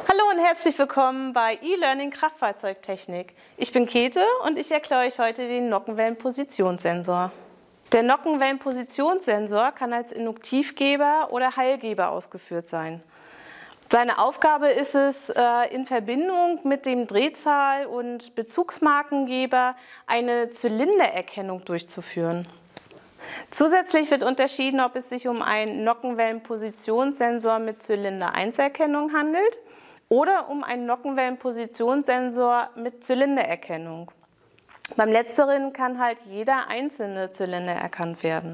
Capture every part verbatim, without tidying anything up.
Hallo und herzlich willkommen bei E-Learning Kraftfahrzeugtechnik. Ich bin Käthe und ich erkläre euch heute den Nockenwellenpositionssensor. Der Nockenwellenpositionssensor kann als Induktivgeber oder Hallgeber ausgeführt sein. Seine Aufgabe ist es, in Verbindung mit dem Drehzahl- und Bezugsmarkengeber eine Zylindererkennung durchzuführen. Zusätzlich wird unterschieden, ob es sich um einen Nockenwellenpositionssensor mit Zylinder eins Erkennung handelt oder um einen Nockenwellenpositionssensor mit Zylindererkennung. Beim Letzteren kann halt jeder einzelne Zylinder erkannt werden.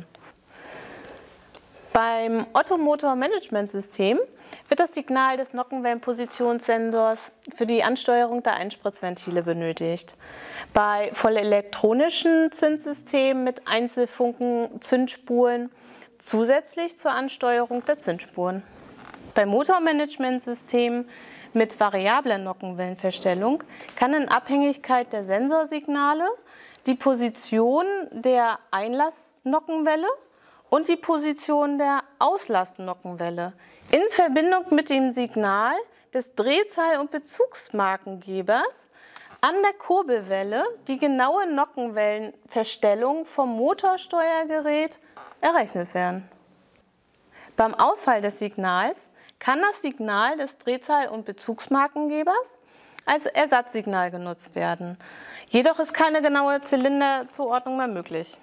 Beim Ottomotor-Management-System wird das Signal des Nockenwellenpositionssensors für die Ansteuerung der Einspritzventile benötigt. Bei vollelektronischen Zündsystemen mit Einzelfunken-Zündspuren zusätzlich zur Ansteuerung der Zündspuren. Beim Motormanagementsystemen mit variabler Nockenwellenverstellung kann in Abhängigkeit der Sensorsignale die Position der Einlassnockenwelle und die Position der Auslassnockenwelle in Verbindung mit dem Signal des Drehzahl- und Bezugsmarkengebers an der Kurbelwelle die genaue Nockenwellenverstellung vom Motorsteuergerät errechnet werden. Beim Ausfall des Signals kann das Signal des Drehzahl- und Bezugsmarkengebers als Ersatzsignal genutzt werden. Jedoch ist keine genaue Zylinderzuordnung mehr möglich.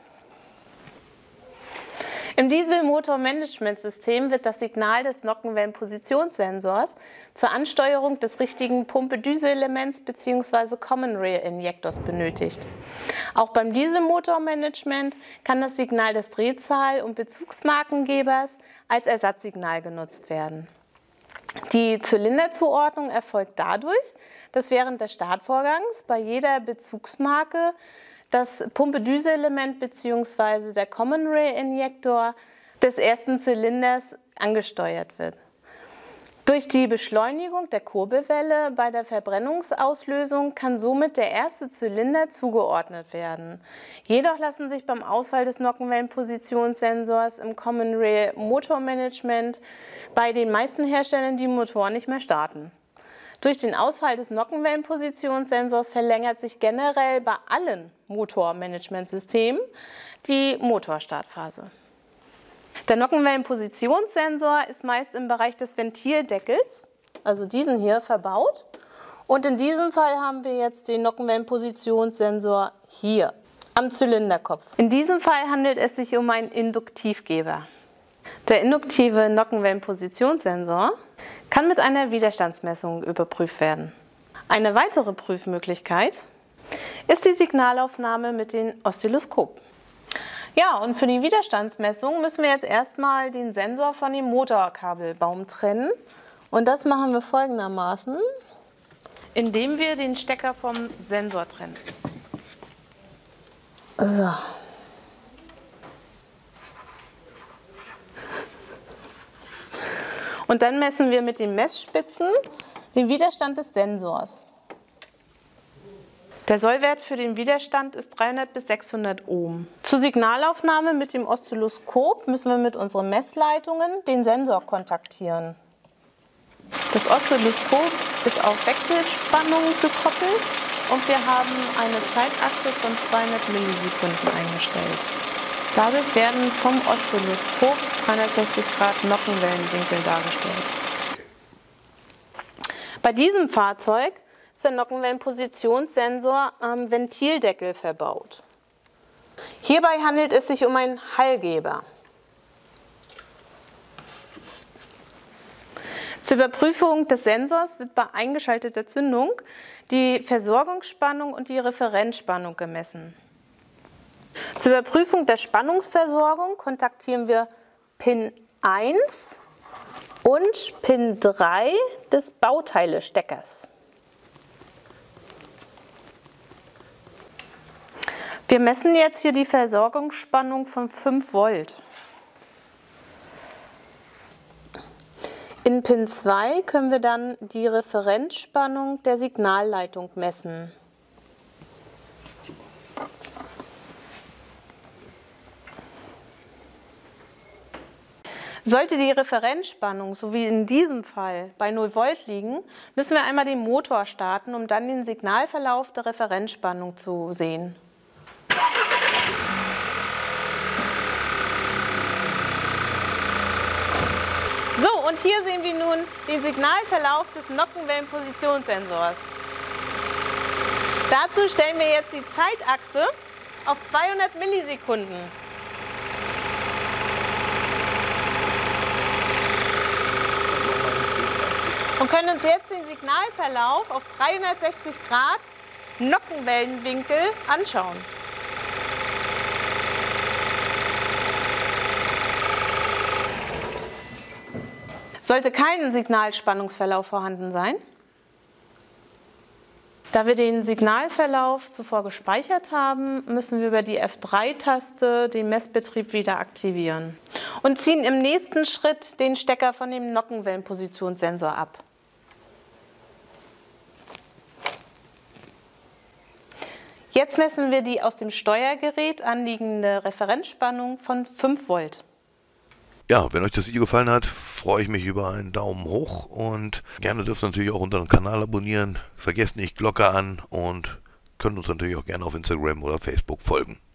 Im Dieselmotor-Management-System wird das Signal des Nockenwellenpositionssensors zur Ansteuerung des richtigen Pumpe-Düse-Elements bzw. Common Rail Injectors benötigt. Auch beim Dieselmotor-Management kann das Signal des Drehzahl- und Bezugsmarkengebers als Ersatzsignal genutzt werden. Die Zylinderzuordnung erfolgt dadurch, dass während des Startvorgangs bei jeder Bezugsmarke das Pumpe-Düse-Element bzw. der Common Rail Injector des ersten Zylinders angesteuert wird. Durch die Beschleunigung der Kurbelwelle bei der Verbrennungsauslösung kann somit der erste Zylinder zugeordnet werden. Jedoch lassen sich beim Ausfall des Nockenwellenpositionssensors im Common Rail Motormanagement bei den meisten Herstellern die Motoren nicht mehr starten. Durch den Ausfall des Nockenwellenpositionssensors verlängert sich generell bei allen Motormanagementsystemen die Motorstartphase. Der Nockenwellenpositionssensor ist meist im Bereich des Ventildeckels, also diesen hier, verbaut. Und in diesem Fall haben wir jetzt den Nockenwellenpositionssensor hier am Zylinderkopf. In diesem Fall handelt es sich um einen Induktivgeber. Der induktive Nockenwellenpositionssensor kann mit einer Widerstandsmessung überprüft werden. Eine weitere Prüfmöglichkeit ist die Signalaufnahme mit dem Oszilloskop. Ja, und für die Widerstandsmessung müssen wir jetzt erstmal den Sensor von dem Motorkabelbaum trennen. Und das machen wir folgendermaßen, indem wir den Stecker vom Sensor trennen. So. Und dann messen wir mit den Messspitzen den Widerstand des Sensors. Der Sollwert für den Widerstand ist dreihundert bis sechshundert Ohm. Zur Signalaufnahme mit dem Oszilloskop müssen wir mit unseren Messleitungen den Sensor kontaktieren. Das Oszilloskop ist auf Wechselspannung gekoppelt und wir haben eine Zeitachse von zweihundert Millisekunden eingestellt. Dadurch werden vom Oszilloskop dreihundertsechzig Grad Nockenwellenwinkel dargestellt. Bei diesem Fahrzeug ist der Nockenwellenpositionssensor am Ventildeckel verbaut. Hierbei handelt es sich um einen Hallgeber. Zur Überprüfung des Sensors wird bei eingeschalteter Zündung die Versorgungsspannung und die Referenzspannung gemessen. Zur Überprüfung der Spannungsversorgung kontaktieren wir Pin eins und Pin drei des Bauteilesteckers. Wir messen jetzt hier die Versorgungsspannung von fünf Volt. In Pin zwei können wir dann die Referenzspannung der Signalleitung messen. Sollte die Referenzspannung, so wie in diesem Fall, bei null Volt liegen, müssen wir einmal den Motor starten, um dann den Signalverlauf der Referenzspannung zu sehen. So, und hier sehen wir nun den Signalverlauf des Nockenwellenpositionssensors. Dazu stellen wir jetzt die Zeitachse auf zweihundert Millisekunden. Und können uns jetzt den Signalverlauf auf dreihundertsechzig Grad Nockenwellenwinkel anschauen. Sollte kein Signalspannungsverlauf vorhanden sein, da wir den Signalverlauf zuvor gespeichert haben, müssen wir über die F drei Taste den Messbetrieb wieder aktivieren und ziehen im nächsten Schritt den Stecker von dem Nockenwellenpositionssensor ab. Jetzt messen wir die aus dem Steuergerät anliegende Referenzspannung von fünf Volt. Ja, wenn euch das Video gefallen hat, freue ich mich über einen Daumen hoch und gerne dürft ihr natürlich auch unseren Kanal abonnieren. Vergesst nicht Glocke an und könnt uns natürlich auch gerne auf Instagram oder Facebook folgen.